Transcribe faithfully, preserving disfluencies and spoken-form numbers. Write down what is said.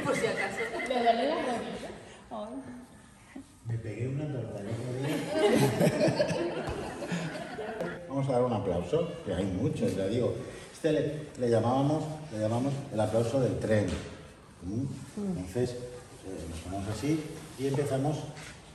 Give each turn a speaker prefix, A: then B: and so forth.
A: Por si acaso.
B: ¿Le duele la rodilla?
C: Me pegué una torta el otro día. Vamos a dar un aplauso, que hay muchos, ya digo. Este le, le, llamábamos, le llamamos el aplauso del tren. ¿Mm? Entonces, eh, nos ponemos así y empezamos